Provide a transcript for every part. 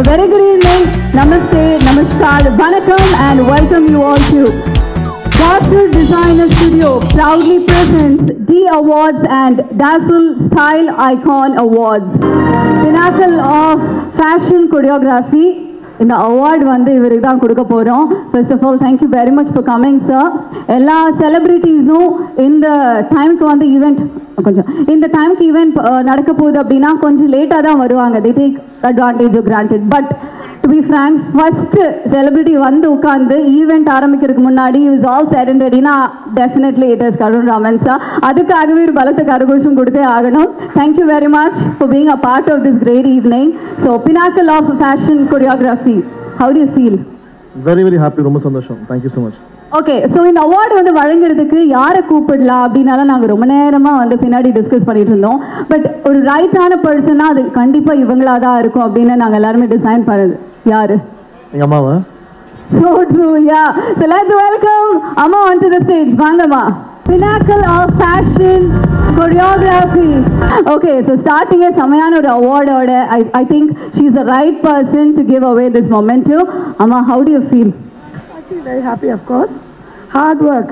Very good evening, namaste, namaskar, vanakkam and welcome you all to Dazzle Designer Studio proudly presents D Awards and Dazzle Style Icon Awards. Pinnacle of Fashion Choreography. இந்த award வந்து இவருக்கு தான் கொடுக்க போகிறோம். First of all thank you very much for coming sir. எல்லா செலிப்ரிட்டிஸும் இந்த டைமுக்கு வந்து ஈவெண்ட் இந்த டைமுக்கு ஈவெண்ட் நடக்க போகுது அப்படின்னா கொஞ்சம் லேட்டாக தான் வருவாங்க. they take advantage or granted. But to be frank, first celebrity வந்து உட்காந்து ஈவெண்ட் ஆரம்பிக்கிறதுக்கு முன்னாடி இஸ் ஆல் செட் அண்ட் ரெடினா definitely it is Karun Raman sir. அதுக்காகவே ஒரு பலத்த கரகோஷம் கொடுத்தே ஆகணும். Thank you very much for being a part of this great evening. So pinnacle of fashion choreography, how do you feel? Very very happy, ரொம்ப சந்தோஷம். Thank you so much. Okay, so இந்த award வந்து வழங்குறதுக்கு யாரை கூப்பிடலாம் அப்படின்னாலும் நாங்கள் ரொம்ப நேரமாக வந்து பின்னாடி டிஸ்கஸ் பண்ணிட்டு இருந்தோம். பட் ஒரு ரைட்டான பர்சனாக அது கண்டிப்பாக இவங்களா தான் இருக்கும் அப்படின்னு நாங்கள் எல்லாருமே டிசைன் பண்ணது. யாரு? எங்கள் அம்மாவா? So true, yeah. So let's welcome Amma onto the stage. வாங்கம்மா. Pinnacle of Fashion Choreography. Okay, so starting a சமையான ஒரு அவார்டோட I think she's the right person to give away this momentum. Amma, how do you feel? I feel very happy, of course. Hard work.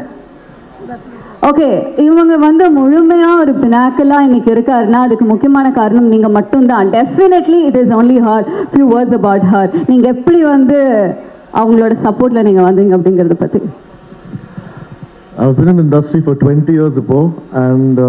Okay, இவங்க வந்து முழுமையாக ஒரு பினாக்கலாக இன்னைக்கு இருக்காருன்னா அதுக்கு முக்கியமான காரணம் நீங்கள் மட்டும்தான். Definitely it is only her. Few words about her. நீங்கள் எப்படி வந்து அவங்களோட சப்போர்ட்டில் நீங்கள் வந்தீங்க அப்படிங்கிறத பற்றி. I've been in the industry for 20 years ago and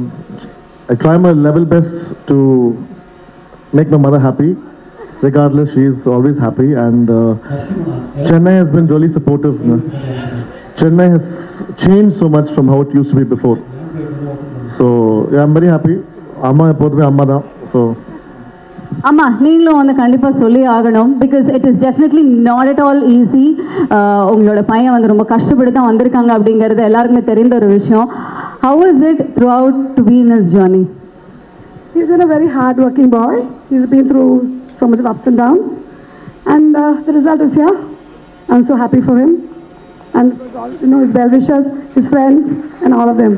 I try my level best to make my mother happy. Regardless, she is always happy and Chennai has been really supportive. Chennai has changed so much from how it used to be before. So yeah, I'm very happy. Amma எப்போதுமே அம்மா தான். So அம்மா, நீங்களும் வந்து கண்டிப்பாக சொல்லி ஆகணும். Because it is definitely not at all easy. உங்களோட பையன் வந்து ரொம்ப கஷ்டப்பட்டு தான் வந்திருக்காங்க அப்படிங்கிறது எல்லாருக்குமே தெரிந்த ஒரு விஷயம். How is it throughout to be in his journey? He's been a very hard-working boy. He's been through so much of ups and downs. And the result is here. I'm so happy for him. And his well-wishers, his friends, and all of them.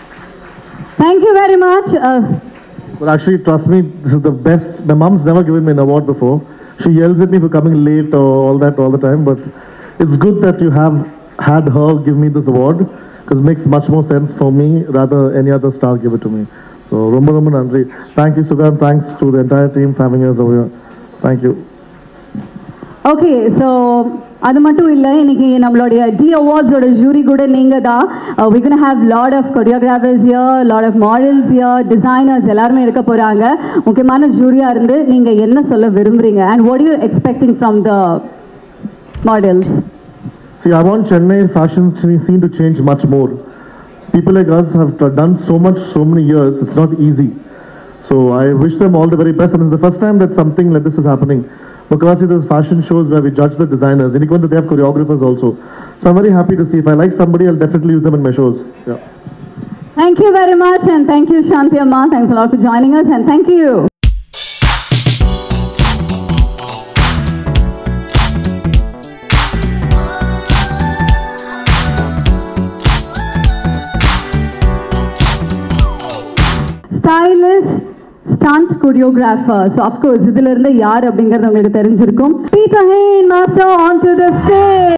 Thank you very much. But actually, trust me, this is the best. My mom's never given me an award before. She yells at me for coming late or all that all the time. But it's good that you have had her give me this award because it makes much more sense for me rather any other star give it to me. So, Romba Romba Nandri. Thank you, Sugan. Thanks to the entire team for having us over here. Thank you. Okay, so அது மட்டும் இல்லை, இன்னைக்கு நம்மளுடைய D அவார்ட்ஸோட jury கூட நீங்கள் தான். we gonna have lot of choreographers here, lot of models here, designers எல்லாருமே இருக்க போகிறாங்க. முக்கியமான ஜூரியாக இருந்து நீங்கள் என்ன சொல்ல விரும்புகிறீங்க and what are you expecting from the models? See, I want Chennai fashion scene to change much more. People like us have done so much, so many years. It's not easy. So I wish them all the very best. And it's the first time that something like this is happening. Because there's fashion shows where we judge the designers. And even they have choreographers also. So I'm very happy to see. If I like somebody, I'll definitely use them in my shows. Yeah. Thank you very much. And thank you, Shanti Amma. Thanks a lot for joining us. And thank you. Stylish stunt choreographer. So of course இதில இருந்து யார் அப்படிங்கிறது உங்களுக்கு தெரிஞ்சிருக்கும். Peter Hain, master, onto the stage.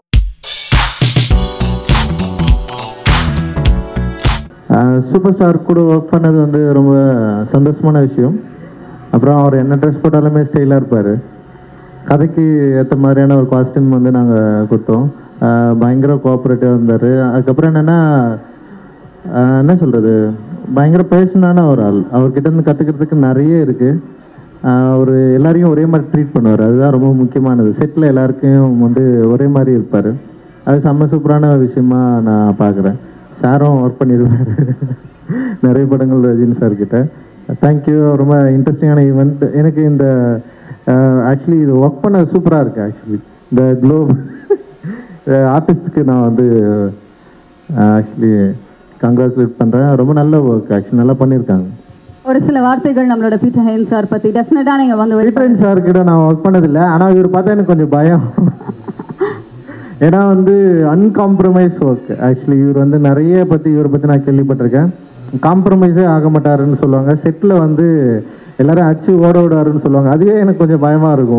Super star கூட work பண்ணது வந்து ரொம்ப சந்தோஷமான விஷயம். அப்புறம் அவர் என்ன ட்ரெஸ் போட்டாலுமே ஸ்டைலாக இருப்பார். கதைக்கு ஏற்ற மாதிரியான ஒரு காஸ்டியூம் வந்து நாங்கள் கொடுத்தோம். பயங்கர கோஆப்ரேட்டிவாக இருந்தார். அதுக்கப்புறம் என்னென்னா என்ன சொல்கிறது, பயங்கர பேஷனான ஒரு ஆள். அவர்கிட்டருந்து கற்றுக்கிறதுக்கு நிறைய இருக்குது. அவர் எல்லாரையும் ஒரே மாதிரி ட்ரீட் பண்ணுவார். அதுதான் ரொம்ப முக்கியமானது. செட்டில் எல்லாருக்கும் வந்து ஒரே மாதிரி இருப்பார். அது செம்ம சூப்பரான விஷயமா நான் பார்க்குறேன். சாரும் ஒர்க் பண்ணிடுவார் நிறைய படங்கள் ரஜினி சார்கிட்ட. தேங்க்யூ. ரொம்ப இன்ட்ரெஸ்டிங்கான ஈவெண்ட். எனக்கு இந்த ஆக்சுவலி இது ஒர்க் பண்ண சூப்பராக இருக்குது. ஆக்சுவலி இந்த குளோப் ஆர்டிஸ்ட்டுக்கு நான் வந்து ஆக்சுவலி கங்க்ராச்சுலேட் பண்ணுறேன். ரொம்ப நல்ல ஒர்க் ஆக்சுவலி நல்லா பண்ணியிருக்காங்க. ஒரு சில வார்த்தைகள் நம்மளோட பீட்டர் ஹெயின் சார் பற்றி. டெஃபினட்டாக நீங்கள் வந்து பீட்டர் ஹெயின் சார் கிட்ட நான் ஒர்க் பண்ணதில்லை. ஆனால் இவர் பார்த்தா எனக்கு கொஞ்சம் பயம். ஏன்னா வந்து அன்காம்ப்ரமைஸ் ஒர்க். ஆக்சுவலி இவர் வந்து நிறைய இவரை பற்றி நான் கேள்விப்பட்டிருக்கேன். காம்ப்ரமைஸே ஆக மாட்டாருன்னு சொல்லுவாங்க. செட்டில் வந்து எல்லாரும் அடிச்சு ஓட விடாருன்னு சொல்லுவாங்க. அதுவே எனக்கு கொஞ்சம் பயமாக இருக்கும்.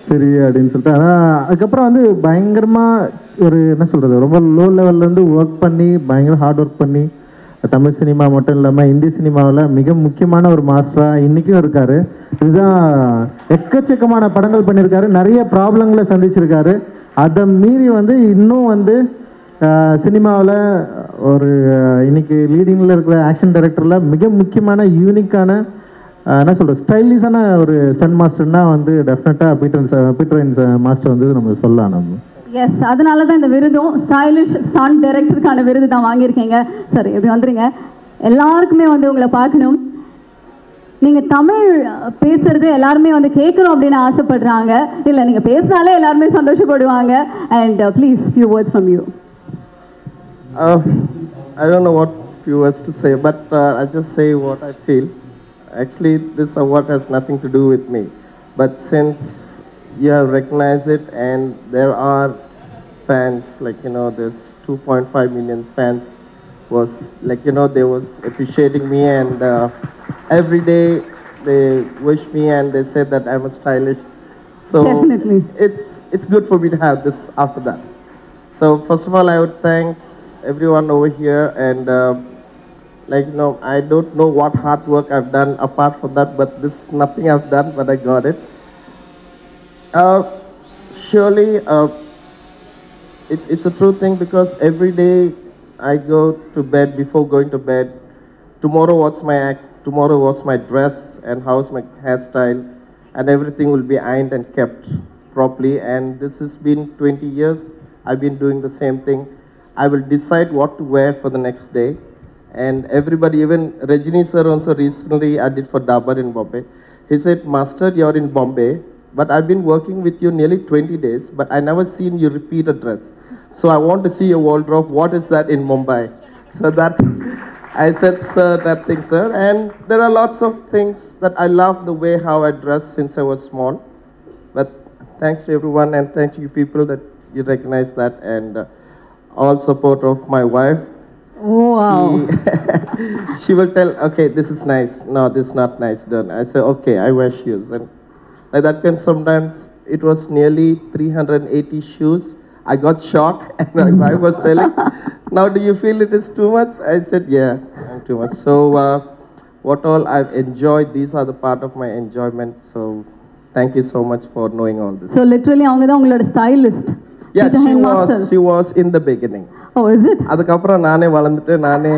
சரி அப்படின்னு சொல்லிட்டு. அதான் அதுக்கப்புறம் வந்து பயங்கரமாக ஒரு என்ன சொல்கிறது, ரொம்ப லோ லெவல்லேருந்து ஒர்க் பண்ணி பயங்கர ஹார்ட் ஒர்க் பண்ணி தமிழ் சினிமா மட்டும் இல்லாமல் இந்தி சினிமாவில் மிக முக்கியமான ஒரு மாஸ்டராக இன்றைக்கும் இருக்கார். இதுதான் எக்கச்சக்கமான படங்கள் பண்ணியிருக்காரு, நிறைய ப்ராப்ளங்களை சந்திச்சிருக்காரு. அதை மீறி வந்து இன்னும் வந்து சினிமாவில் ஒரு இன்னைக்கு லீடிங்கில் இருக்கிற ஆக்ஷன் டைரக்டரில் மிக முக்கியமான யூனிக்கான என்ன சொல்கிறது ஸ்டைலிஷான ஒரு ஸ்டன் மாஸ்டர்னால் வந்து டெஃபினட்டாக பீட்டர் மாஸ்டர் வந்து நம்ம சொல்லலாம். நம்ம எஸ், அதனால தான் இந்த விருதும் ஸ்டைலிஷ் ஸ்டன் டைரக்டருக்கான விருது தான் வாங்கியிருக்கீங்க. சரி, எப்படி வந்துடுங்க. எல்லாருக்குமே வந்து உங்களை பார்க்கணும். நீங்கள் தமிழ் பேசுறது எல்லாருமே வந்து கேட்கணும் அப்படின்னு ஆசைப்படுறாங்க. இல்லை, நீங்கள் பேசினாலே எல்லாருமே சந்தோஷப்படுவாங்க. And please few words from you. I don't know what few words to say, but I just say what I feel. Actually, this award has nothing to do with me. But since you have recognized it and there are fans, like, you know, there's 2.5 million fans was, like, you know, they was appreciating me, and every day they wish me and they say that I'm a stylish. So Definitely. It's good for me to have this after that. So first of all, I would thanks everyone over here, and like, you know, I don't know what hard work I've done apart from that, but this is nothing I've done, but I got it. Surely it's a true thing, because every day I go to bed, before going to bed, tomorrow what's my act, tomorrow what's my dress, and how's my hairstyle, and everything will be ironed and kept properly. And this has been 20 years I've been doing the same thing. I will decide what to wear for the next day. And everybody, even Rajini sir also recently I did for Dabar in Bombay. He said, Master, you're in Bombay, but I've been working with you nearly 20 days, but I never seen you repeat a dress. So I want to see your wardrobe. What is that in Mumbai? So that, I said, sir, nothing, sir. And there are lots of things that I love the way how I dress since I was small. But thanks to everyone, and thanks to you people that you recognize that, and all support of my wife. Oh, wow. She will tell, okay, this is nice. No, this is not nice done. I say, okay, I wear shoes. And like that can sometimes, it was nearly 380 shoes. I got shocked, and my wife was telling, now do you feel it is too much? I said, yeah, I'm too much. So what all I've enjoyed, these are the part of my enjoyment. So thank you so much for knowing all this. So literally அவங்க தான் உங்களோட stylist. Yeah, she was in the beginning. Oh, is it? அதுக்கப்புறம் நானே வளர்ந்துட்டு நானே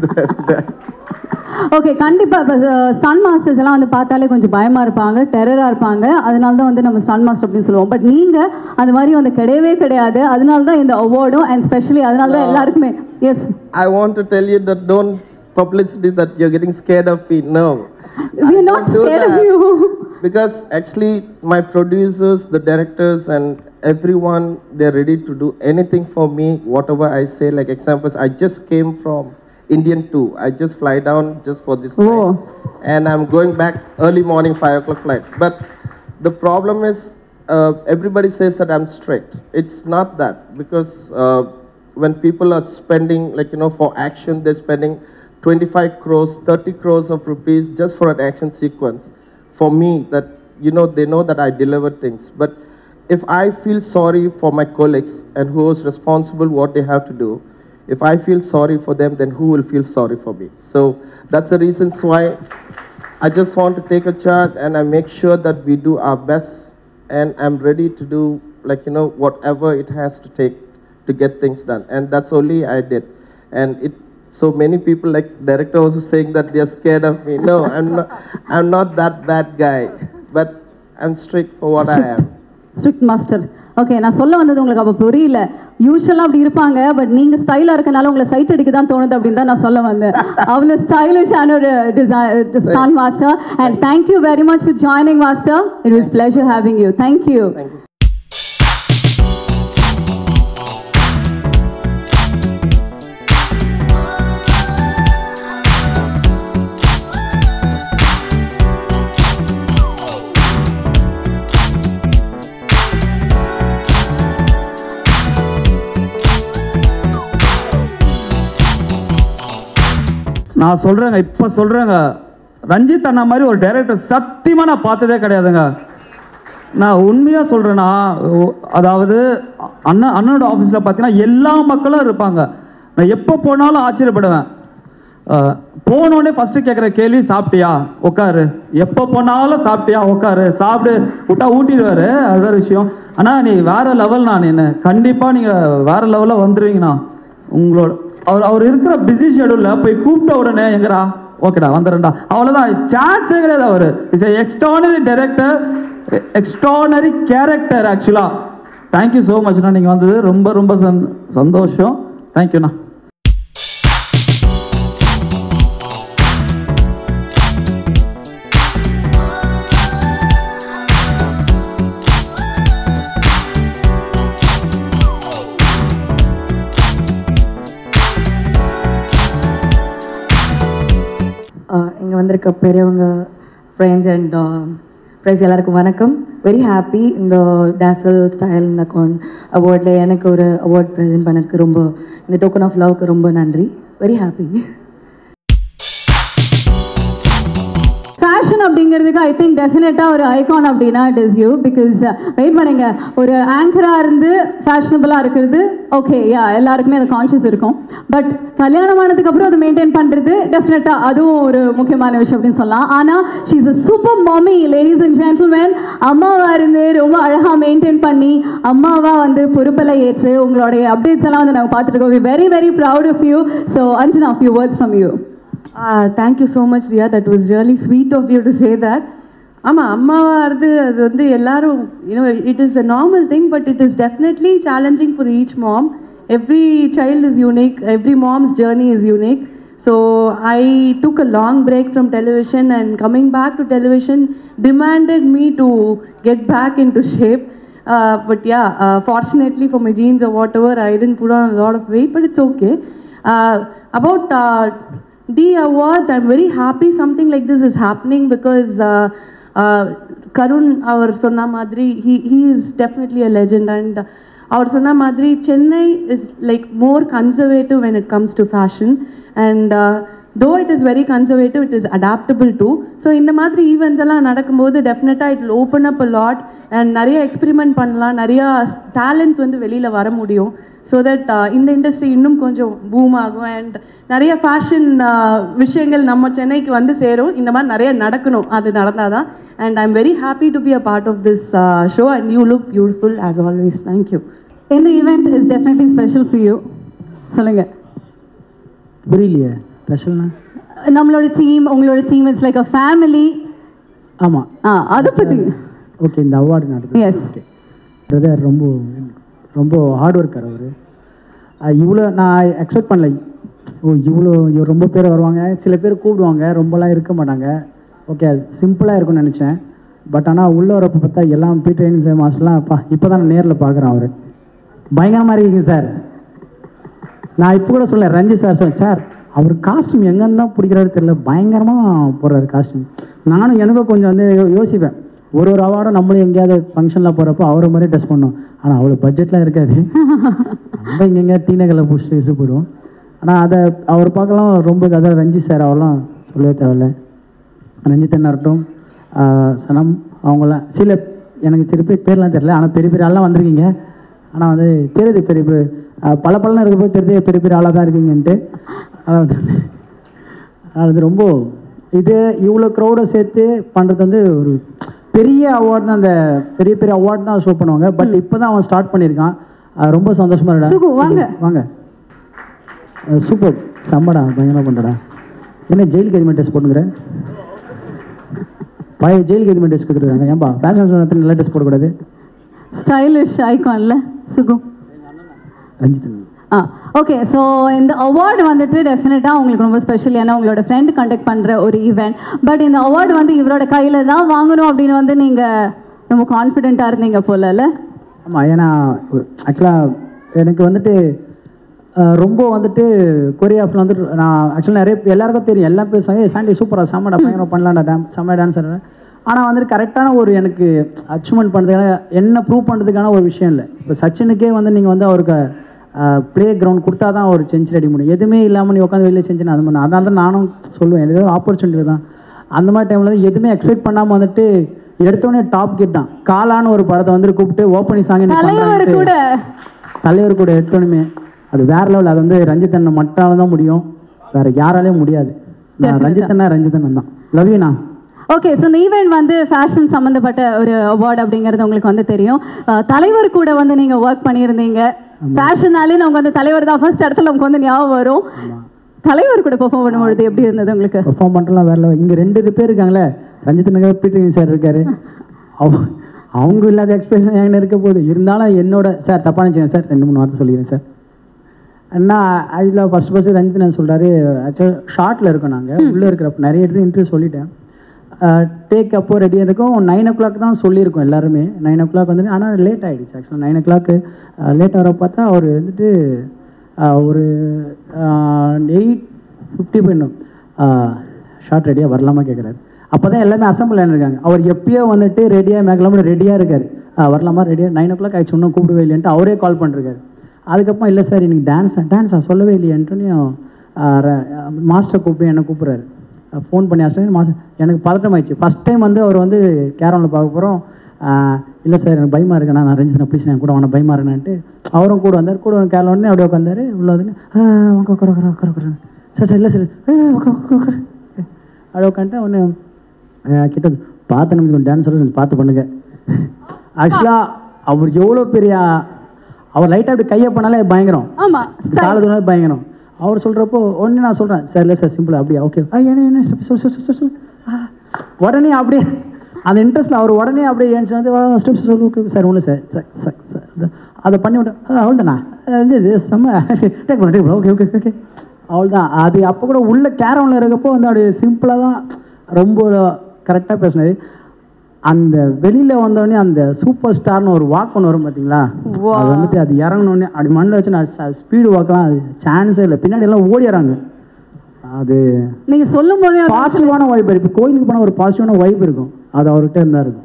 okay, கண்டிப்பாக இப்போ stun masters எல்லாம் வந்து பார்த்தாலே கொஞ்சம் பயமாக இருப்பாங்க, டெரராக இருப்பாங்க. அதனால தான் வந்து நம்ம ஸ்டன் மாஸ்டர் அப்படின்னு சொல்லுவோம். பட் நீங்கள் அந்த மாதிரி வந்து கிடையவே கிடையாது. அதனால தான் இந்த அவார்டும், அண்ட் ஸ்பெஷலி அதனால தான் எல்லாருக்குமே. Yes, I want to tell you that don't publicity that you're getting scared of me. No. we are not scared of you. Because actually my producers, the directors, and everyone, they're ready to do anything for me, whatever I say. Like examples, I just came from Indian 2. I just fly down just for this night. And I'm going back early morning, 5 o'clock flight. But the problem is, everybody says that I'm strict. It's not that, because when people are spending, like, you know, for action, they're spending 25 crores, 30 crores of rupees just for an action sequence. For me, that, you know, they know that I deliver things. But if I feel sorry for my colleagues and who is responsible what they have to do, if I feel sorry for them, then who will feel sorry for me? So that's the reasons why I just want to take a charge, and I make sure that we do our best, and I'm ready to do, like, you know, whatever it has to take to get things done. And that's only I did. And so many people, like director also saying that they are scared of me. No, I'm not that bad guy, but I'm strict for what I am. Strict master. Okay, நான் சொல்ல வந்தது உங்களுக்கு அப்போ புரியல. யூஸ்வலாக அப்படி இருப்பாங்க, but நீங்கள் ஸ்டைலாக இருக்கனால உங்களை சைட் அடிக்க தான் தோணுது அப்படின்னு தான் நான் சொல்ல வந்தேன். அவ்வளோ ஸ்டைலிஷான ஒரு stunt master. And thank you very much for joining master. It was pleasure having you. Thank you. நான் சொல்கிறேங்க, இப்போ சொல்கிறேங்க, ரஞ்சித் அண்ணா மாதிரி ஒரு டைரக்டர் சத்தியமாக நான் பார்த்ததே கிடையாதுங்க. நான் உண்மையாக சொல்கிறேன்னா, அதாவது அண்ணனோட ஆஃபீஸில் பார்த்தீங்கன்னா எல்லா மக்களும் இருப்பாங்க. நான் எப்போ போனாலும் ஆச்சரியப்படுவேன். போனோடனே ஃபஸ்ட்டு கேட்குற கேள்வி சாப்பிட்டியா, உட்காரு. எப்போ போனாலும் சாப்பிட்டியா, உட்காரு, சாப்பிடு விட்டா ஊட்டிடுவார். அதுதான் விஷயம். ஆனால் நீ வேறு லெவல். நான் என்ன கண்டிப்பாக நீங்கள் வேறு லெவலில் வந்துடுவீங்கண்ணா. உங்களோட அவர் இருக்கிற பிஸி ஷெடியூலில் போய் கூப்பிட்ட உடனே எங்கடா, ஓகேடா வந்துடுறேன்டா, அவ்வளோதான். சான்ஸே கிடையாது. அவர் is a extraordinary director, extraordinary character ஆக்சுவலாக. தேங்க்யூ ஸோ மச்ண்ணா. நீங்கள் வந்தது ரொம்ப ரொம்ப சந்தோஷம். தேங்க்யூண்ணா. இங்கே வந்திருக்க பெரியவங்க, ஃப்ரெண்ட்ஸ் அண்ட் ஃப்ரெண்ட்ஸ் எல்லாருக்கும் வணக்கம். வெரி ஹாப்பி இந்த டாசல் ஸ்டைல் இந்த அவார்டில் எனக்கு ஒரு அவார்ட் ப்ரெசென்ட் பண்ணதுக்கு ரொம்ப, இந்த டோக்கன் ஆஃப் லவ்க்கு ரொம்ப நன்றி. Very happy. ஃபேஷன் அப்படிங்கிறதுக்கு ஐ திங்க் டெஃபினட்டாக ஒரு ஐகான் அப்படின்னா it is you. Because wait பண்ணுங்க, ஒரு ஆங்கராக இருந்து ஃபேஷனபிளாக இருக்கிறது ஓகே, யா எல்லாருக்குமே அது கான்ஷியஸ் இருக்கும். பட் கல்யாணம் ஆனதுக்கப்புறம் அதை மெயின்டைன் பண்ணுறது டெஃபினட்டாக அதுவும் ஒரு முக்கியமான விஷயம் அப்படின்னு சொல்லலாம். ஆனால் she is a super mummy, ladies and gentlemen. அம்மாவாக இருந்து ரொம்ப அழகாக மெயின்டைன் பண்ணி அம்மாவாக வந்து பொறுப்பெல்லாம் ஏற்று உங்களுடைய அப்டேட்ஸ் எல்லாம் வந்து நாங்கள் பார்த்துருக்கோம். We very very proud of you. So Anjana, few words from you. Thank you so much, Riya. That was really sweet of you to say that. ஆமாம், அம்மாவாக இருந்து அது வந்து எல்லாரும் it is a normal thing, but it is definitely challenging for each mom. Every child is unique. Every mom's journey is unique. So I took a long break from television, and coming back to television demanded me to get back into shape. But yeah, fortunately for my genes or whatever, I didn't put on a lot of weight, but it's okay. About the awards, I'm very happy something like this is happening because Karun, our Sonna Madri, he is definitely a legend, and our Sonna Madri, Chennai is like more conservative when it comes to fashion, and though it is very conservative, it is adaptable too. So in the Madri events alla nadakkumbodhu definitely it will open up a lot, and nariya experiment pannalam, nariya talents vandu velila vara mudiyum, so that in the industry innum konjam boom agum, and nariya fashion விஷயங்கள் நம்ம சென்னைக்கு வந்து சேரும். இந்த மாதிரி நிறைய நடக்கணும், அது நடந்தாதான். And I'm very happy to be a part of this show, and you look beautiful as always. Thank you. In the event is definitely special for you. சொல்லுங்க. புரியலையே ஸ்பெஷல்னா? நம்மளோட டீம், உங்களோட team it's like a family. ஆமாம். அதை பற்றி okay. இந்த award நடக்குது. Yes brother ரொம்ப ஹார்ட் ஒர்க்கர் அவர். இவ்வளோ நான் எக்ஸ்பெக்ட் பண்ணல. இவ்வளோ ரொம்ப பேர் வருவாங்க, சில பேர் கூப்பிடுவாங்க, ரொம்பலாம் இருக்க மாட்டாங்க. ஓகே, சிம்பிளாக இருக்கும்னு நினச்சேன். பட் ஆனால் உள்ளே வரப்போ பார்த்தா எல்லாம் பீட்டர் மாஸ்டர்லாம் இப்போ தான் நான் நேரில் பார்க்குறேன். அவர் பயங்கரமாக இருக்கீங்க சார். நான் இப்போ கூட சொல்ல ரஞ்சித் சார் சார் அவர் காஸ்டியூம் எங்கேருந்து தான் பிடிக்கிறாரு தெரியல, பயங்கரமாக போடுறாரு காஸ்டியூம். நானும் எனக்கும் கொஞ்சம் வந்து யோசிப்பேன், ஒரு அவார்டும் நம்மளும் எங்கேயாவது ஃபங்க்ஷனில் போகிறப்போ அவரை மாதிரி ட்ரெஸ் பண்ணோம். ஆனால் அவ்வளோ பட்ஜெட்லாம் இருக்காது. நம்ம இங்கே டீ நகரில் பிடிச்சிட்டு யூஸ் போயிடுவோம். ஆனால் அதை அவர் பார்க்கலாம் ரொம்ப அதாவது ரஞ்சித் சார் அவரெல்லாம் சொல்லவே தேவையில்லை. ரஞ்சித் என்ன இருக்கட்டும், சனம் அவங்களாம் சில எனக்கு திருப்பி பேர்லாம் தெரியல, ஆனால் பெரிய பெரிய ஆள்லாம் வந்திருக்கீங்க. ஆனால் வந்து தெரியுது பெரிய பெரிய பல இருக்கப்போ தெரியுது பெரிய பெரிய ஆளாக தான் இருக்கீங்கன்ட்டு. அதனால் வந்து ரொம்ப இது இவ்வளோ க்ரௌடை சேர்த்து பண்ணுறது வந்து ஒரு பெரிய அவார்ட் தான். அந்த பெரிய பெரிய அவார்ட் தான் ஷோ பண்ணுவாங்க. பட் இப்போ தான் அவன் ஸ்டார்ட் பண்ணியிருக்கான். ரொம்ப சந்தோஷமாக இருக்கா. வாங்க வாங்க. சூப்பர், செம்மடா, பயங்கரமாக பண்ணுறடா. என்ன ஜெயிலுக்கு எதுவுமே டெஸ்ட் போட்டுக்கிறேன்? பழைய ஜெயிலுக்கு எதுவுமே டெஸ்ட் கொடுத்துருக்காங்க. ஏன்பா ஃபேஷன் ஷோத்தில் நல்லா டெஸ்ட் போடக்கூடாது? ஸ்டைலிஷ் ஐகான்ல சுகு ரஞ்சித். ஓகே, ஸோ இந்த அவார்டு வந்துட்டு டெஃபினட்டாக உங்களுக்கு ரொம்ப ஸ்பெஷல். ஏன்னா உங்களோட ஃப்ரெண்ட் கண்டக்ட் பண்ணுற ஒரு ஈவெண்ட். பட் இந்த அவார்டு வந்து இவரோட கையில் தான் வாங்கணும் அப்படின்னு வந்து நீங்கள் ரொம்ப கான்ஃபிடென்ட்டாக இருந்தீங்க போலல்ல? ஆமாம், ஏன்னா ஆக்சுவலாக எனக்கு வந்துட்டு ரொம்ப வந்துட்டு கொரியாஃபில் வந்துட்டு நான் ஆக்சுவலாக நிறைய எல்லாருக்கும் தெரியும், எல்லாம் பேசுவாங்க சாண்டி சூப்பராக செம்மடா பயங்கரம் பண்ணலாம்டா செம்ம டான்ஸர். ஆனால் வந்துட்டு கரெக்டான ஒரு எனக்கு அச்சீவ்மெண்ட் பண்ணுறதுக்கான என்ன ப்ரூவ் பண்ணுறதுக்கான ஒரு விஷயம் இல்லை. இப்போ சச்சினுக்கே வந்து நீங்கள் வந்து அவருக்கு ப்ளே கிரவுண்ட் கொடுத்தா தான் ஒரு செஞ்சுரி அடி முடியும். எதுவுமே இல்லாமல் நீ உட்காந்து வெளியில் செஞ்சுன்னு அது மாதிரி. அதனால தான் நானும் சொல்லுவேன், ஏதோ ஒரு ஆப்பர்ச்சுனிட்டி தான். அந்த மாதிரி டைமில் தான் எதுவுமே எக்ஸ்பெக்ட் பண்ணாமல் வந்துட்டு எடுத்தோடனே டாப் கிட் தான். காலான்னு ஒரு படத்தை வந்து கூப்பிட்டு ஓப்பனிங் சாங் தலைவர் கூட எடுத்தோடனே அது வேற லெவல். அது வந்து ரஞ்சித் அண்ணன் மட்டும் தான் முடியும், வேற யாராலையும் முடியாது. ரஞ்சித் அண்ணன் தான். லவ் யூண்ணா. ஓகே, ஸோ இந்த ஈவெண்ட் வந்து ஃபேஷன் சம்மந்தப்பட்ட ஒரு அவார்டு அப்படிங்கிறது உங்களுக்கு வந்து தெரியும். தலைவர் கூட வந்து நீங்கள் ஒர்க் பண்ணியிருந்தீங்க. ஃபேஷனாலே நமக்கு வந்து தலைவர் தான் ஃபர்ஸ்ட் இடத்துல நமக்கு வந்து ஞாபகம் வரும். தலைவர் கூட பெர்ஃபார்ம் பண்ணும்பொழுது எப்படி இருந்தது உங்களுக்கு? பெர்ஃபார்ம் பண்ணுறலாம் வேற லெவல். இங்கே 2 பேர் இருக்காங்களே, ரஞ்சித் நகர் பீட்டர் சார் இருக்காரு. அவங்க இல்லாத எக்ஸ்பிரஷன் எங்கே இருக்க போகுது. இருந்தாலும் என்னோட சார் தப்பாக நினச்சிங்க சார், 2-3 வார்த்தை சொல்லிடுறேன் சார். அண்ணா அதில் ஃபஸ்ட்டு ரஞ்சித் நான் சொல்கிறாரு, ஆக்சுவலாக ஷார்ட்டில் இருக்கோம் நாங்கள் உள்ளே இருக்கிறப்ப நிறைய இடத்துல இன்டர்வியூ சொல்லிட்டேன். டேக் அப்போ ரெடியாக இருக்கும். 9 o'clock தான் சொல்லியிருக்கோம் எல்லாருமே. 9 o'clock வந்துட்டு, ஆனால் லேட் ஆகிடுச்சு. ஆக்சுவலாக 9 o'clock லேட் ஆகிற பார்த்தா அவர் வந்துட்டு ஒரு 8:50 போயிடணும். ஷார்ட் ரெடியாக வரலாமா கேட்குறாரு. அப்போ தான் எல்லாமே அசம்பிள் இருக்காங்க. அவர் எப்பயோ வந்துட்டு ரெடியாக மேக்கலாமல் ரெடியாக இருக்கார். வரலாமா ரெடியாக 9 o'clock ஆகிடுச்சு, இன்னும் கூப்பிடவே இல்லைன்ட்டு அவரே கால் பண்ணிருக்காரு. அதுக்கப்புறம் இல்லை சார் எனக்கு டான்ஸா சொல்லவே இல்லையன்ட்டுனையும் மாஸ்டர் கூப்பிட்டு என்னை கூப்பிட்றாரு. ஃபோன் பண்ணி ஆஸ்டர் மாஸ்டர் எனக்கு பதட்டம் ஆயிடுச்சு. ஃபஸ்ட் டைம் வந்து அவர் வந்து கேரமில் பார்க்க போகிறோம். இல்லை சார் எனக்கு பயமாக இருக்குண்ணா, நான் ரஞ்சித் ப்ளீஸ் நான் கூட அவனை பயமாக இருக்கேன்ட்டு அவரும் கூட வந்தார். கூட கேரளா உடனே அப்படியே உட்காந்தார். உள்ள வந்து உட்கார சார் இல்லை சார் அப்படியே உட்காந்துட்டு ஒன்று கிட்ட பார்த்து நம்ம கொஞ்சம் டான்ஸ் கொஞ்சம் பார்த்து பண்ணுங்க. ஆக்சுவலாக அவர் எவ்வளோ பெரிய அவர் லைட்டாக அப்படி கையை பண்ணாலே பயங்கரம், காலதுனால பயங்கரம். அவர் சொல்கிறப்போ ஒன்று நான் சொல்கிறேன் சார் இல்லை சார் சிம்பிள் அப்படியே ஓகே என்ன ஸ்டெப் உடனே அப்படியே அந்த இன்ட்ரெஸ்ட்டில் அவர் உடனே அப்படியே ஏன்ச்சு வந்து ஸ்டெப்ஸ் சொல்லு ஓகே சார் ஒன்று சார் சார் சார் அதை பண்ணி விட்டேன். அவ்வளோதாண்ணா இது செம்ம டேக் பண்ண ஓகே ஓகே ஓகே அவ்வளோதான். அது அப்போ கூட உள்ள கேரவனில் இருக்கப்போ வந்து அப்படி சிம்பிளாக தான் ரொம்ப கரெக்டாக பேசினார். அந்த வெளியில் வந்தோடனே அந்த சூப்பர் ஸ்டார்னு ஒரு வாக் ஒன்று வரும் பார்த்தீங்களா, அது வந்துட்டு அது இறங்கினோடனே அப்படி மண்ணில் வச்சு நான் ஸ்பீடு வாக்கெலாம் அது சான்ஸே இல்லை. பின்னாடி எல்லாம் ஓடிறாங்க. அது நீங்கள் சொல்லும் போதே பாசிட்டிவான வைப் இருக்கும். கோயிலுக்கு போனால் ஒரு பாசிட்டிவான வைப் இருக்கும், அது அவர்கிட்ட இருந்தால் இருக்கும்.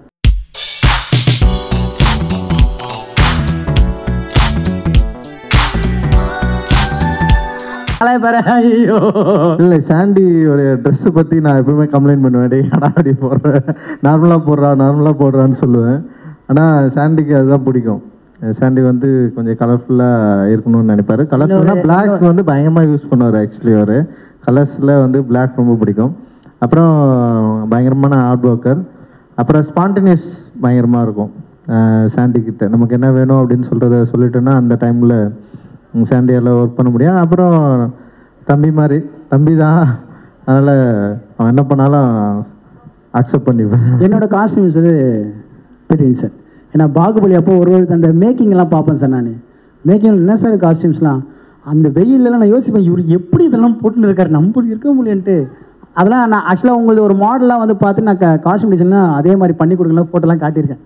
ஐயோ இல்லை, சாண்டியோடைய ட்ரெஸ்ஸை பற்றி நான் எப்பவுமே கம்ப்ளைண்ட் பண்ணுவேன். டே அடா அப்படி போடுறேன், நார்மலாக போடுறான்னு சொல்லுவேன். ஆனால் சாண்டிக்கு அதுதான் பிடிக்கும். சாண்டி வந்து கொஞ்சம் கலர்ஃபுல்லாக இருக்கணும்னு நினைப்பாரு. கலர்ஃபுல்லாக பிளாக் வந்து பயங்கரமாக யூஸ் பண்ணுவார். ஆக்சுவலி அவர் கலர்ஸில் வந்து பிளாக் ரொம்ப பிடிக்கும். அப்புறம் பயங்கரமான ஹார்ட் ஒர்க்கர். அப்புறம் ஸ்பான்டேனியஸ் பயங்கரமாக இருக்கும் சாண்டிக்கிட்ட. நமக்கு என்ன வேணும் அப்படின்னு சொல்கிறத சொல்லிட்டோன்னா அந்த டைமில் சாண்டியால் ஒர்க் பண்ண முடியும். அப்புறம் தம்பி தான், அதனால் அவன் என்ன பண்ணாலும் அக்செப்ட் பண்ணிப்பேன். என்னோடய காஸ்டியூம்ஸ் பெரிய சார், ஏன்னா பாகுபலி அப்போ ஒரு அந்த மேக்கிங்லாம் பார்ப்பேன் சார். நான் மேக்கிங் என்ன சார் காஸ்டியூம்ஸ்லாம் அந்த வெயிலெலாம் நான் யோசிப்பேன், இவர் எப்படி இதெல்லாம் போட்டுன்னு இருக்காரு, நம்ம இருக்க முடியுன்ட்டு. அதெல்லாம் நான் ஆக்சுவலாக உங்களுக்கு ஒரு மாடலாக வந்து பார்த்து நான் காஸ்டியூம் டிசைன்லாம் அதே மாதிரி பண்ணி கொடுக்கலாம் போட்டெல்லாம் காட்டியிருக்கேன்.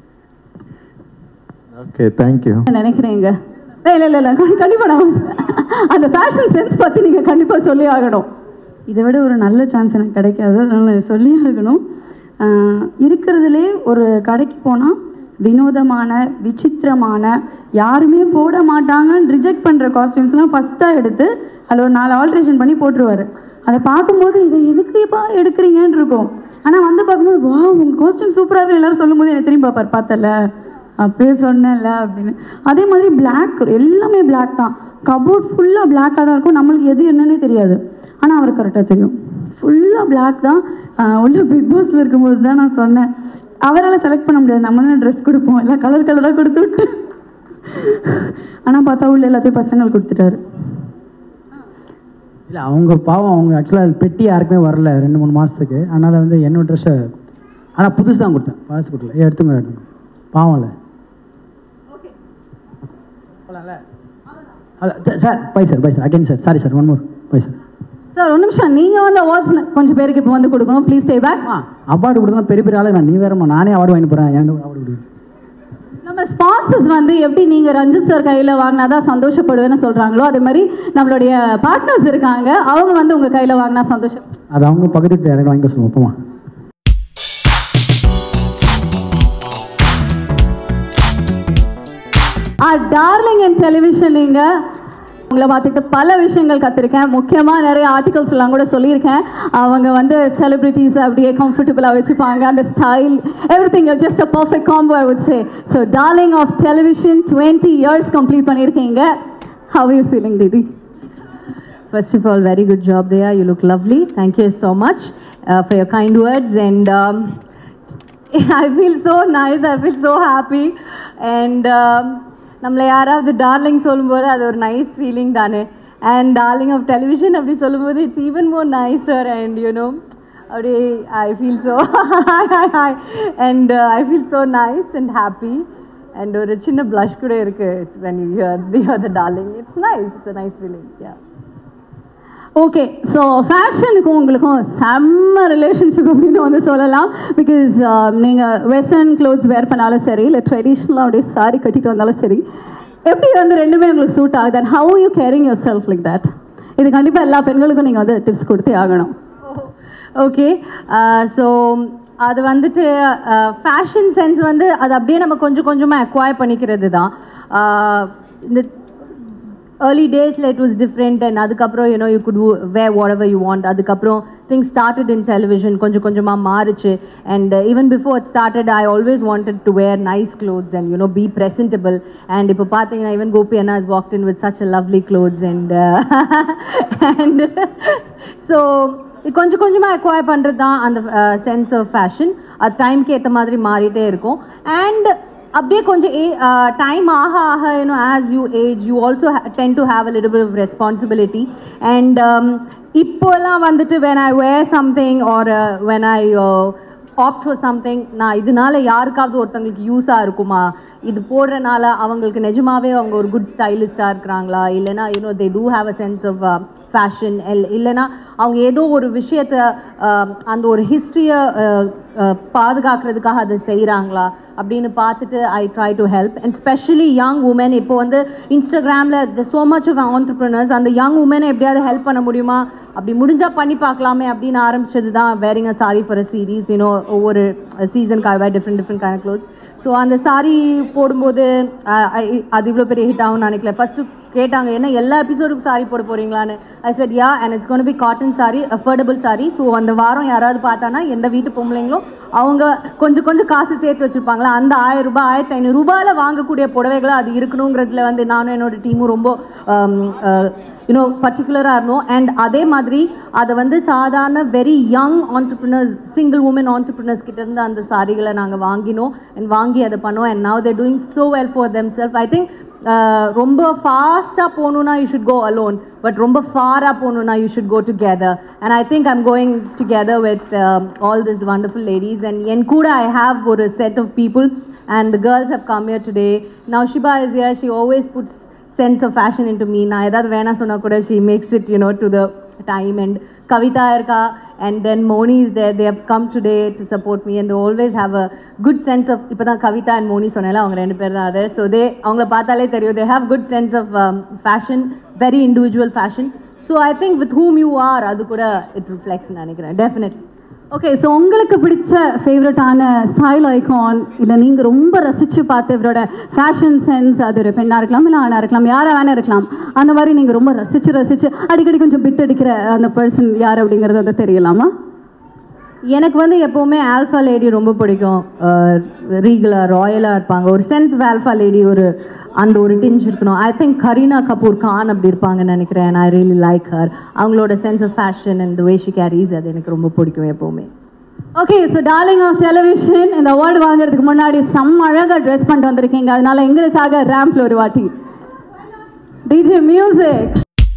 ஓகே தேங்க்யூ நினைக்கிறேங்க. இல்லை கண்டிப்பாக நான் அந்த ஃபேஷன் சென்ஸ் பற்றி நீங்கள் கண்டிப்பாக சொல்லி ஆகணும். இதை விட ஒரு நல்ல சான்ஸ் எனக்கு கிடைக்காது, அதனால் சொல்லி ஆகணும். இருக்கிறதுலே ஒரு கடைக்கு போனால் வினோதமான விசித்திரமான யாருமே போட மாட்டாங்கன்னு ரிஜெக்ட் பண்ணுற காஸ்டியூம்ஸ்லாம் ஃபஸ்ட்டாக எடுத்து அதில் ஒரு 4 ஆல்ட்ரேஷன் பண்ணி போட்டுருவார். அதை பார்க்கும்போது இதை எதுக்குப்பா எடுக்கிறீங்கன்னு இருக்கும். ஆனால் வந்து பார்க்கும்போது வா உங்கள் காஸ்டியூம் சூப்பராக இருக்கும் எல்லோரும் சொல்லும்போது எனக்கு திரும்பி பார்ப்பார், பார்த்தல அப்பயே சொன்னேன்ல அப்படின்னு. அதே மாதிரி பிளாக், எல்லாமே பிளாக் தான். கபோர்ட் ஃபுல்லாக பிளாக்காக தான் இருக்கும். நம்மளுக்கு எது என்னன்னே தெரியாது, ஆனால் அவருக்கு கரெக்டாக தெரியும். ஃபுல்லாக பிளாக் தான். உள்ள பிக் பாஸில் இருக்கும்போது தான் நான் சொன்னேன், அவரால் செலக்ட் பண்ண முடியாது, நம்ம தான் ட்ரெஸ் கொடுப்போம், எல்லாம் கலராக கொடுத்து விட்டு. ஆனால் பார்த்தா உள்ள எல்லாத்தையும் பசங்களுக்கு கொடுத்துட்டாரு. இல்லை அவங்க பாவம், அவங்க ஆக்சுவலாக பெட்டி யாருக்குமே வரல 2-3 மாதத்துக்கு. அதனால் வந்து என்னோட ட்ரெஸ்ஸை ஆனால் புதுசு தான் கொடுத்தேன், பழசு கொடுக்கல. எடுத்துங்க பாவம் இல்லை sir. Bye sir again sir, sorry sir, 1 more bye sir. Sir ஒரு நிமிஷம், நீங்கள் வந்து அவார்ட்ஸ் கொஞ்சம் பேருக்கு இப்போ வந்து கொடுக்கணும், ப்ளீஸ் ஸ்டே பேக். அவார்டு கொடுத்தா பெரிய ஆளு நான், நீ வேறம்மா, நானே அவார்டு வாங்கி போகிறேன். என் அவார்டு கொடுக்குறேன். நம்ம ஸ்பான்சர்ஸ் வந்து எப்படி நீங்கள் ரஞ்சித் சார் கையில் வாங்கினா தான் சந்தோஷப்படுவேன்னு சொல்கிறாங்களோ அதே மாதிரி நம்மளுடைய பார்ட்னர்ஸ் இருக்காங்க, அவங்க வந்து உங்கள் கையில் வாங்கினா சந்தோஷம். அது அவங்க பக்கத்து யாரும் வாங்கிக்க சொல்லுவோம். போமா டார்லிங் இன் டெலிவிஷன் நீங்கள் உங்களை பார்த்துட்டு பல விஷயங்கள் கற்றுருக்கேன். முக்கியமாக நிறைய ஆர்டிகல்ஸ் எல்லாம் கூட சொல்லியிருக்கேன். அவங்க வந்து செலிபிரிட்டிஸ் அப்படியே கம்ஃபர்டபுளாக வச்சுப்பாங்க, அந்த style everything just a perfect combo I would say. So darling of television 20 years complete பண்ணியிருக்கீங்க. How are you feeling, Didi? First of all, very good job there. You look lovely. Thank you so much for your kind words. And I feel so nice. I feel so happy. And நம்மளை யாராவது darling சொல்லும்போது அது ஒரு nice feeling தானே. And darling of television அப்படி சொல்லும்போது it's even more nicer. And you know அப்படி I feel so and I feel so nice and happy. And ஒரு சின்ன ப்ளஷ் கூட இருக்குது when you hear the darling. It's nice. It's a nice feeling. Yeah. Okay, so ஃபேஷனுக்கும் உங்களுக்கும் செம்ம relationship அப்படின்னு வந்து சொல்லலாம். பிகாஸ் நீங்கள் வெஸ்டர்ன் க்ளோத்ஸ் வேர் பண்ணாலும் சரி, இல்லை ட்ரெடிஷ்னலாக அப்படியே சாரி கட்டிட்டு வந்தாலும் சரி, எப்படி வந்து ரெண்டுமே உங்களுக்கு சூட் ஆகுது. And how you carrying yourself like that? இது கண்டிப்பாக எல்லா பெண்களுக்கும் நீங்கள் வந்து டிப்ஸ் கொடுத்தே ஆகணும். ஓகே, ஸோ அது வந்துட்டு ஃபேஷன் சென்ஸ் வந்து அது அப்படியே நம்ம கொஞ்சம் கொஞ்சமாக அக்வயர் பண்ணிக்கிறது தான். இந்த early days it was different, and adukapro you could wear whatever you want. Adukapro things started in television konja konjama maarichu, and even before it started I always wanted to wear nice clothes and be presentable. And ipo pathina even Gopi Anna has walked in with such a lovely clothes, and and so கொஞ்சம் கொஞ்சமாக acquire பண்ணுறது தான் அந்த sense of fashion. அது டைம்க்கு ஏற்ற மாதிரி மாறிட்டே இருக்கும். அண்ட் அப்படியே கொஞ்சம் டைம் ஆக ஆக as you age you also tend to have a little bit of responsibility. And இப்போலாம் வந்துட்டு when I wear something or when I opt for something, நான் இதனால யாருக்காவது ஒருத்தவங்களுக்கு யூஸாக இருக்குமா, இது போடுறனால அவங்களுக்கு நிஜமாவே அவங்க ஒரு குட் ஸ்டைலிஸ்டாக இருக்கிறாங்களா, இல்லைனா they do have a sense of fashion, இல்லைனா அவங்க ஏதோ ஒரு விஷயத்தை அந்த ஒரு ஹிஸ்ட்ரியை பாதுகாக்கிறதுக்காக அதை செய்கிறாங்களா அப்படின்னு பார்த்துட்டு I try to help. And specially young women. இப்போ வந்து இன்ஸ்டாகிராமில் ஸோ மச் ஆஃப் ஆண்டர்ப்ரனர்ஸ், அந்த யங் உமனை எப்படியாவது ஹெல்ப் பண்ண முடியுமா, அப்படி முடிஞ்சால் பண்ணி பார்க்கலாமே அப்படின்னு ஆரம்பிச்சது தான் wearing a sari for a series. ஒவ்வொரு சீசனுக்கு I different kind of clothes. So அந்த சாரி போடும்போது அது இவ்வளோ பெரிய ஹிட் ஆகும்னு நினைக்கல. ஃபஸ்ட்டு கேட்டாங்க, என்ன எல்லா எபிசோடுக்கும் சாரி போட போகிறீங்களான்னு. I said ya, and it's gonna be cotton sari, affordable sari. So அந்த வாரம் யாராவது பார்த்தானா எந்த வீட்டு பொம்பளைங்களும் அவங்க கொஞ்சம் கொஞ்சம் காசு சேர்த்து வச்சுருப்பாங்களா, அந்த 1000 ரூபாய் 1500 ரூபாயில் வாங்கக்கூடிய புடவைகளை அது இருக்கணுங்கிறதுல வந்து நானும் என்னோடய டீமும் ரொம்ப பர்டிகுலராக இருந்தோம். அண்ட் அதே மாதிரி அதை வந்து சாதாரண very young entrepreneurs, single women entrepreneurs கிட்டேருந்து அந்த சாரிகளை நாங்கள் வாங்கினோம் அண்ட் வாங்கி அதை பண்ணோம். And now they're doing so well for them self. I think ரொம்ப ஃபாஸ்ட்டாக போகணுன்னா you should go alone, but ரொம்ப ஃபாராக போகணுன்னா you should go together. And I think I'm going together with all this wonderful ladies. And என் கூட I have ஒரு set of people, and the girls have come here today. Now Shiba is here. She always puts sense of fashion into me. Na edad vena sonna kuda she makes it to the time. And Kavita irka, and then Moni is there. They have come today to support me, and they always have a good sense of ipada Kavita and Moni sonela avanga rendu per da adu. So they avanga paathale theriyum, they have good sense of fashion, very individual fashion. So I think with whom you are adu kuda it reflects nanikren definitely. Okay, so உங்களுக்கு பிடிச்ச ஃபேவரட்டான style icon, இல்லை நீங்கள் ரொம்ப ரசித்து பார்த்து இவரோட fashion sense, அது ஒரு பெண்ணாக இருக்கலாம் இல்லை ஆணாக இருக்கலாம், யாராக வேணா இருக்கலாம், அந்த மாதிரி நீங்கள் ரொம்ப ரசித்து அடிக்கடி கொஞ்சம் பிட் அடிக்கிற அந்த பர்சன் யார் அப்படிங்கிறது வந்து தெரியலாமா? எனக்கு வந்து எப்போவுமே ஆல்ஃபா லேடி ரொம்ப பிடிக்கும். ரீகலாக ராயலாக இருப்பாங்க, ஒரு சென்ஸ் ஆஃப் ஆல்ஃபா லேடி, ஒரு அந்த ஒரு டிஞ்ச் இருக்கணும். ஐ திங்க் கரீனா கபூர் கான் அப்படி இருப்பாங்கன்னு நினைக்கிறேன். I really like her. அவங்களோட sense of fashion and the way she carries, அது எனக்கு ரொம்ப பிடிக்கும் எப்போவுமே. Okay, so darling of television இந்த அவார்டு வாங்குறதுக்கு முன்னாடி செம்ம அழகாக ட்ரெஸ் பண்ணிட்டு வந்திருக்கீங்க. அதனால எங்களுக்காக ரேம்பில் ஒரு வாட்டி DJ music.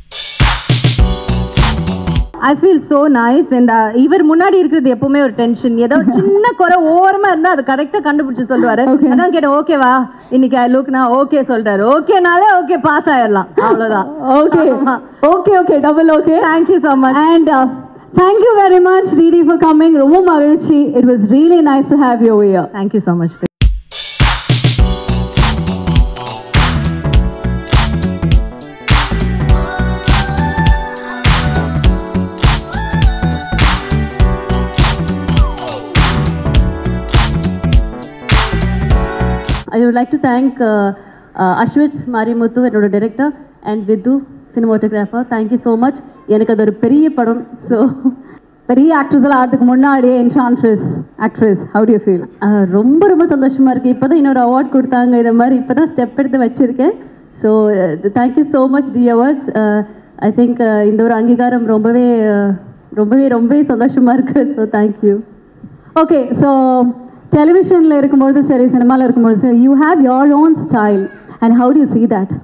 I feel so nice. And இவர் முன்னாடி இருக்கிறது எப்பவுமே ஒரு டென்ஷன், ஏதோ சின்ன குறை ஓரமாக இருந்தால் அதை கரெக்டாக கண்டுபிடிச்சி சொல்லுவார். அதான் கேட்டேன், ஓகேவா இன்னைக்கு லுக்னா ஓகே சொல்கிறாரு, ஓகேனாலே ஓகே பாஸ் ஆயிடலாம், அவ்வளோதான். Okay okay okay double okay. Thank you so much. And thank you very much Didi for coming. ரொம்ப மகிழ்ச்சி. It was really nice to have you here. Thank you so much. I would like to thank Ashwit Marimuthu, our director, and Vidhu cinematographer. Thank you so much. எனக்கு அது ஒரு பெரிய படம். So பெரிய ஆக்ட்ரஸில் ஆகிறதுக்கு முன்னாடியே enchantress actress, how do you feel? ரொம்ப ரொம்ப சந்தோஷமாக இருக்குது. இப்போ தான் இன்னொரு அவார்ட் கொடுத்தாங்க, இதை மாதிரி இப்போ தான் ஸ்டெப் எடுத்து வச்சுருக்கேன். So thank you so much the awards. I think இந்த ஒரு அங்கீகாரம் ரொம்பவே ரொம்பவே ரொம்பவே சந்தோஷமாக இருக்குது. So thank you. ஓகே, ஸோ டெலிவிஷனில் இருக்கும்பொழுது சரி, சினிமாவில் இருக்கும்பொழுது சரி, you have your own style and how do you see that?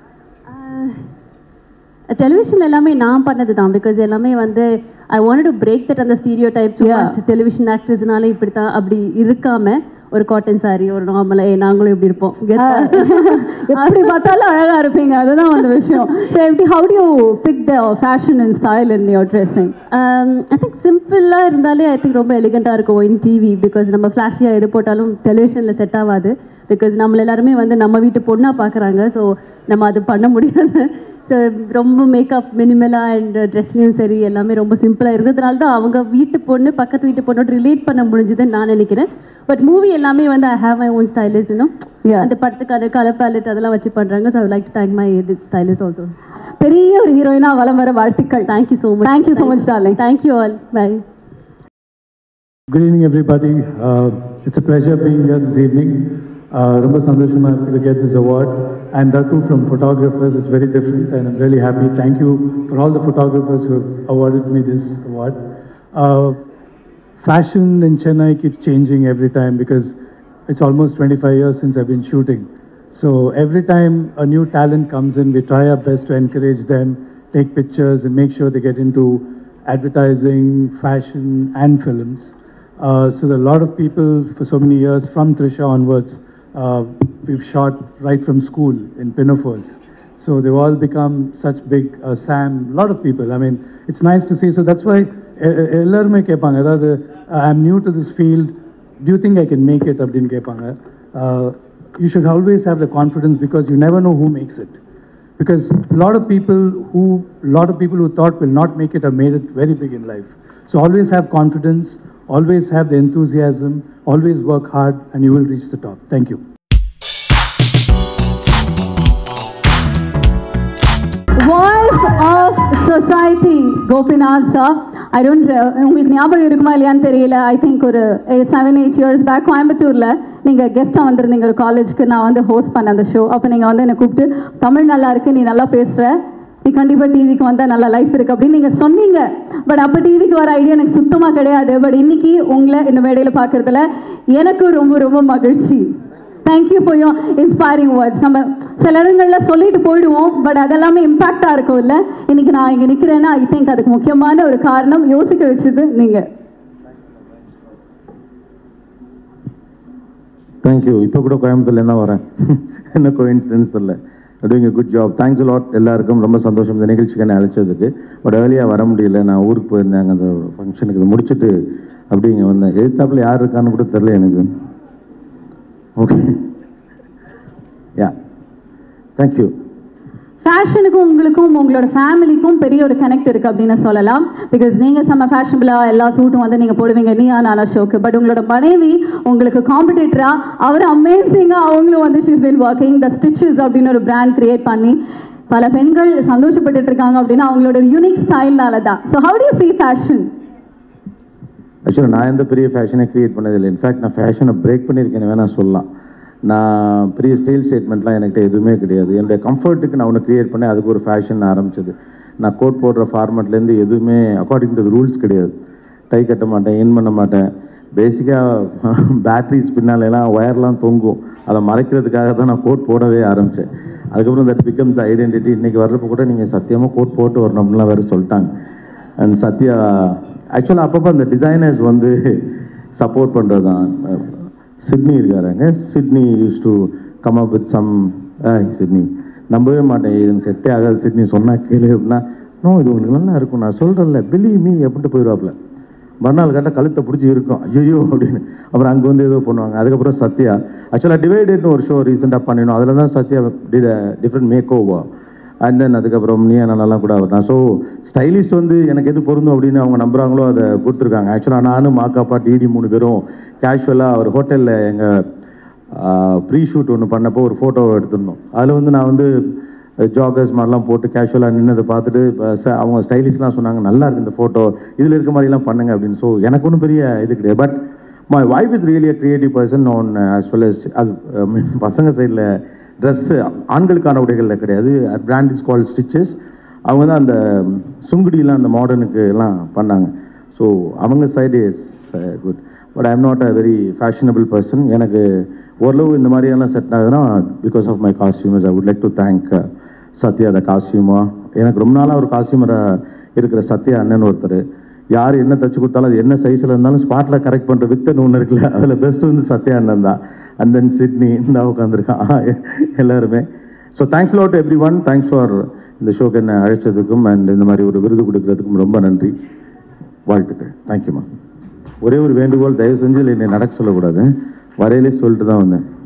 Television எல்லாமே நான் பண்ணது தான். பிகாஸ் எல்லாமே வந்து I wanted to break that அந்த ஸ்டீரியோ டைப். டெலிவிஷன் ஆக்ட்ரஸ்னால இப்படி தான் அப்படி இருக்காமல் ஒரு காட்டன் சாரி, ஒரு நார்மலாக நாங்களும் இப்படி இருப்போம். எப்படி பார்த்தாலும் அழகாக இருப்பீங்க, அதுதான் அந்த விஷயம். ஸோ எப்படி how do you pick the fashion and style in your dressing? I think சிம்பிளாக இருந்தாலே ஐ திங்க் ரொம்ப எலிகண்ட்டாக இருக்கும் இன் டிவி. பிகாஸ் நம்ம ஃப்ளாஷியாக எது போட்டாலும் டெலிவிஷனில் செட் ஆகாது. பிகாஸ் நம்மள எல்லாருமே வந்து நம்ம வீட்டு பொண்ணாக பார்க்குறாங்க. ஸோ நம்ம அது பண்ண முடியாது. ஸோ ரொம்ப மேக்கப் மினிமலாக அண்ட் ட்ரெஸ்லையும் சரி எல்லாமே ரொம்ப சிம்பிளாக இருந்ததுனால தான் அவங்க வீட்டு பொண்ணு பக்கத்து வீட்டு பொண்ணோட ரிலேட் பண்ண முடிஞ்சுதுன்னு நான் நினைக்கிறேன். பட் மூவி எல்லாமே வந்து I have my own stylist. இன்னும் அந்த படத்துக்கான கலர் பேலட் அதெல்லாம் வச்சு பண்ணுறாங்க. So I like to thank my stylist also. பெரிய ஒரு ஹீரோயினாக வலம் வர வாழ்த்துக்கள். Thank you so much. Thank you so much darling. Thank you all. Bye. Good evening, everybody. It's a pleasure being here this evening. ரொம்ப சந்தோஷமா இருக்கு to get this award, and that too from photographers. It's very different and I'm really happy. Thank you for all the photographers who have awarded me this award. Fashion in Chennai keeps changing every time because it's almost 25 years since I've been shooting. So every time a new talent comes in, we try our best to encourage them, take pictures and make sure they get into advertising, fashion and films. So there are a lot of people for so many years from Trisha onwards. We've shot right from school in Pinafores. So they've all become such big, Sam, a lot of people. I mean, it's nice to see. So that's why எல்லாருமே கேட்பாங்க, அதாவது I'm new to this field, do you think I can make it அப்படின்னு கேட்பாங்க. You should always have the confidence because you never know who makes it. Because a lot of people who thought will not make it have made it very big in life. So always have confidence, always have the enthusiasm, always work hard and you will reach the top. Thank you. Voice of Society, Gopinath sir. I don't உங்களுக்கு ஞாபகம் இருக்குமா இல்லையான்னு தெரியல. I think ஒரு 7-8 years back கோயம்புத்தூரில் நீங்கள் கெஸ்ட்டாக வந்திருந்தீங்க ஒரு காலேஜ்க்கு. நான் வந்து ஹோஸ்ட் பண்ண அந்த ஷோ. அப்போ நீங்கள் வந்து என்னை கூப்பிட்டு தமிழ் நல்லா இருக்கு, நீ நல்லா பேசுகிற, நீ கண்டிப்பாக டிவிக்கு வந்தால் நல்ல லைஃப் இருக்குது அப்படின்னு நீங்கள் சொன்னீங்க. பட் அப்போ டிவிக்கு வர ஐடியா எனக்கு சுத்தமாக கிடையாது. பட் இன்னைக்கு உங்களை இந்த மேடையில் பார்க்குறதுல எனக்கு ரொம்ப ரொம்ப மகிழ்ச்சி. Thank you for your inspiring words. நம்ம சில இடங்களில் சொல்லிட்டு போயிடுவோம், பட் அதெல்லாமே இம்பேக்டாக இருக்கும் இல்லை. இன்னைக்கு நான் இங்கே நிற்கிறேன்னா ஐ திங்க் அதுக்கு முக்கியமான ஒரு காரணம் யோசிக்க வச்சது நீங்கள். தேங்க்யூ. இப்போ கூட கோயம்புத்தூர்லேருந்து தான் வரேன். என்ன கோஇன்சிடென்ஸ் தெரியல. Doing a good job. Thanks a lot எல்லாருக்கும். ரொம்ப சந்தோஷம் இந்த நிகழ்ச்சிக்கு என்ன அழைச்சதுக்கு. பட் ஏர்லியாக வர முடியல, நான் ஊருக்கு போயிருந்தேன். அந்த ஃபங்க்ஷனுக்கு இதை முடிச்சுட்டு அப்படி இங்கே வந்தேன். எதிர்த்தாப்பில் யார் இருக்கான்னு கூட தெரில எனக்கு. ஓகே, யா, தேங்க்யூ. ஃபேஷனுக்கும் உங்களுக்கும் உங்களோட ஃபேமிலிக்கும் பெரிய ஒரு கனெக்ட் இருக்குது அப்படின்னு சொல்லலாம். பிகாஸ் நீங்கள் செம்ம ஃபேஷனபிளாக எல்லா சூட்டும் வந்து நீங்கள் போடுவீங்க நீயா நானா ஷோக்கு. பட் உங்களோட மனைவி உங்களுக்கு காம்படிட்டராக அவர் அமேசிங்காக அவங்களும் வந்து she's been working the stitches அப்படின்னு ஒரு பிராண்ட் கிரியேட் பண்ணி பல பெண்கள் சந்தோஷப்பட்டு இருக்காங்க அப்படின்னா அவங்களோட ஒரு யூனிக் ஸ்டைல்னால தான். So how do you see fashion? ஆக்சுவலாக நான் எந்த பெரிய ஃபேஷனை க்ரியேட் பண்ணதில்லை. இன்ஃபேக்ட் நான் ஃபேஷனை பிரேக் பண்ணியிருக்கேன்னு வேணால் சொல்லலாம். நான் பெரிய ஸ்டைல் ஸ்டேட்மெண்ட்லாம் என்கிட்ட எதுவுமே கிடையாது. என்னுடைய கம்ஃபர்ட்டுக்கு நான் ஒன்று க்ரியேட் பண்ணி அதுக்கு ஒரு ஃபேஷன் ஆரம்பிச்சது. நான் கோட் போடுற ஃபார்மெட்லேருந்து எதுவுமே அக்கார்டிங் டு ரூல்ஸ் கிடையாது. டை கட்ட மாட்டேன், இன் பண்ண மாட்டேன். பேசிக்காக பேட்ரிஸ் பின்னாலெல்லாம் ஒயர்லாம் தொங்கும், அதை மறைக்கிறதுக்காக தான் நான் கோட் போடவே ஆரம்பித்தேன். அதுக்கப்புறம் தட் பிகம்ஸ் த ஐடென்டிட்டி. இன்றைக்கி வர்றப்போ கூட நீங்கள் சத்தியமாக கோட் போட்டு வரணும் அப்படின்லாம் வேறு சொல்லிட்டாங்க. அண்ட் சத்யா ஆக்சுவலாக அப்பப்போ அந்த டிசைனர்ஸ் வந்து சப்போர்ட் பண்ணுறது தான். சிட்னி இருக்காருங்க, Sydney use to come up with some. Sydney நம்பவே மாட்டேன், இது செட்டே ஆகாது சிட்னி சொன்னால் கேளு அப்படின்னா, நோ இது உங்களுக்கு நல்லா இருக்கும் நான் சொல்கிறேன்ல பிலீவ் மீ அப்படின்ட்டு போயிடுவாப்புல. மறுநாள் கரெக்டாக கழுத்தை பிடிச்சி இருக்கும் ஐயோ அப்படின்னு. அப்புறம் அங்கே வந்து ஏதோ பண்ணுவாங்க. அதுக்கப்புறம் சத்யா ஆக்சுவலாக டிவைடட்னு ஒரு ஷோ ரீசெண்டாக பண்ணிடணும். அதில் தான் Sathya different makeover. And then அதுக்கப்புறம் நீ நல்லா கூட அவர் தான். ஸோ ஸ்டைலிஸ்ட் வந்து எனக்கு எது பொருந்தும் அப்படின்னு அவங்க நம்புகிறாங்களோ அதை கொடுத்துருக்காங்க. ஆக்சுவலாக நானும் மாக்காப்பா டிடி 3 பேரும் கேஷுவலாக ஒரு ஹோட்டலில் எங்கள் ப்ரீ ஷூட் ஒன்று பண்ணப்போ ஒரு ஃபோட்டோ எடுத்திருந்தோம். அதில் வந்து நான் வந்து ஜாகர்ஸ் மாதிரிலாம் போட்டு கேஷுவலாக நின்னதை பார்த்துட்டு அவங்க ஸ்டைலிஷ்லாம் சொன்னாங்க, நல்லா இருக்குது இந்த ஃபோட்டோ, இதில் இருக்க மாதிரிலாம் பண்ணுங்க அப்படின்னு. ஸோ எனக்கு ஒன்றும் பெரிய இது கிடையாது. But my wife is really a creative person on as well as அது பசங்க சைடில் ட்ரெஸ்ஸு ஆண்களுக்கான உடைகளில் கிடையாது. Brand is call stitches. அவங்க தான் அந்த சுங்குடியெலாம் அந்த மாடர்னுக்கு எல்லாம் பண்ணாங்க. ஸோ அவங்க side is good. But I am not a very fashionable person. எனக்கு ஓரளவு இந்த மாதிரியெல்லாம் செட் ஆகுதுன்னா because of my costumers. I would like to thank Sathya the costumer. எனக்கு ரொம்ப நாளாக ஒரு காஸ்டியூமராக இருக்கிற சத்யா அண்ணன் ஒருத்தர். யார் என்ன தச்சு கொடுத்தாலும் அது என்ன சைஸில் இருந்தாலும் ஸ்பாட்டில் கரெக்ட் பண்ணுற வித்தன் ஒன்று இருக்குல்ல, அதில் பெஸ்ட்டு வந்து சத்யா அண்ணன் தான். அண்ட் தென் சிட்னி இந்த உட்காந்துருக்கான் எல்லாருமே. So thanks lot everyone. Thanks for இந்த ஷோக்கு என்னை அழைச்சதுக்கும் அண்ட் இந்த மாதிரி ஒரு விருது கொடுக்கறதுக்கும் ரொம்ப நன்றி, வாழ்த்துக்கள். தேங்க்யூம்மா. ஒரே ஒரு வேண்டுகோள், தயவு செஞ்சு என்னை நடக்க சொல்லக்கூடாது, வரையிலே சொல்லிட்டு தான் வந்தேன்.